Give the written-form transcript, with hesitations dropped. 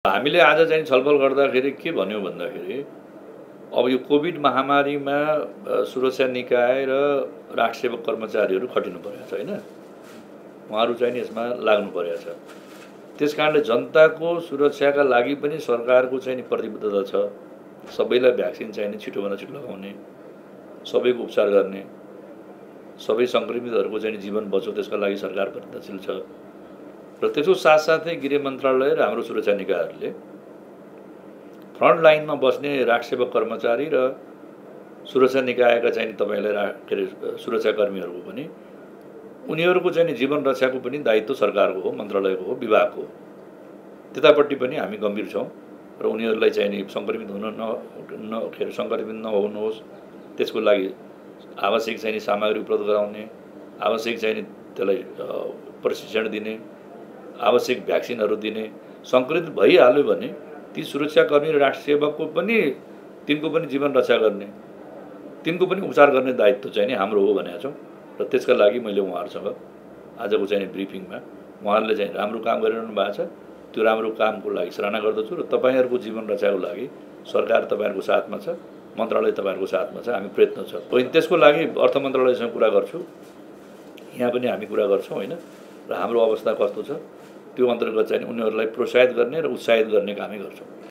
हामीले आज चाहिँ छलफल गर्दाखेरि के भन्यो भन्दाखेरि अब यो कोभिड महामारीमा सुरक्षा निकाय र राष्ट्रसेवक कर्मचारीहरू खटिनु परेको छ हैन, उहाँहरू चाहिँ नि यसमा लाग्नु परेको छ। त्यसकारणले जनताको सुरक्षाका लागि पनि सरकारको चाहिँ नि प्रतिबद्धता छ। सबैलाई भ्याक्सिन चाहिँ नि छिटोभन्दा छिटो लगाउने, सबैको उपचार गर्ने, सबै सङ्क्रमितहरूको चाहिँ जीवन बचोस् त्यसका लागि सरकार प्रतिबद्धशील छ। र त्यसको साथसाथै गृह मन्त्रालय र हाम्रो सुरक्षा निकायहरूले फ्रन्ट लाइनमा बस्ने राष्ट्रसेवक कर्मचारी र सुरक्षा निकायका चाहिँ तपाईँलाई के अरे सुरक्षाकर्मीहरूको पनि उनीहरूको चाहिँ जीवन रक्षाको पनि दायित्व सरकारको हो, मन्त्रालयको हो, विभागको हो। त्यतापट्टि पनि हामी गम्भीर छौँ र उनीहरूलाई चाहिँ नि सङ्क्रमित हुन के अरे सङ्क्रमित नहुनुहोस् त्यसको लागि आवश्यक चाहिँ नि सामग्री उपलब्ध गराउने, आवश्यक चाहिँ नि त्यसलाई प्रशिक्षण दिने, आवश्यक भ्याक्सिनहरू दिने। सङ्क्रमित भइहाल्यो भने ती सुरक्षाकर्मी र राष्ट्रसेवकको पनि तिनको पनि जीवन रक्षा गर्ने, तिनको पनि उपचार गर्ने दायित्व चाहिँ नि हाम्रो हो भनेको छौँ। र त्यसका लागि मैले उहाँहरूसँग आजको चाहिँ ब्रिफिङमा उहाँहरूले चाहिँ राम्रो काम गरिरहनु भएको छ। त्यो राम्रो कामको लागि सराहना गर्दछु र तपाईँहरूको जीवन रक्षाको लागि सरकार तपाईँहरूको साथमा छ, मन्त्रालय तपाईँहरूको साथमा छ, हामी प्रयत्न छ। त्यसको लागि अर्थ मन्त्रालयसँग कुरा गर्छु, यहाँ पनि हामी कुरा गर्छौँ होइन। र हाम्रो अवस्था कस्तो छ त्यो अन्तर्गत चाहिँ उनीहरूलाई प्रोत्साहित गर्ने र उत्साहित गर्ने कामै गर्छौँ।